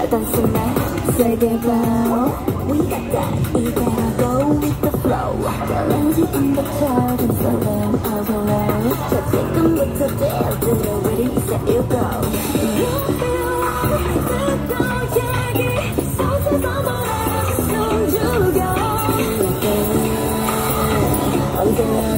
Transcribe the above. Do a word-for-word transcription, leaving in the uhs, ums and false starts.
단숨에 세게 blow. We got that, you gotta go with the flow. 여행지 인도처럼 설렘 overload. 저 지금부터 제일들을 ready set you go. You feel like 듣고 얘기 쏟아서 말해 숨 죽여. 언제나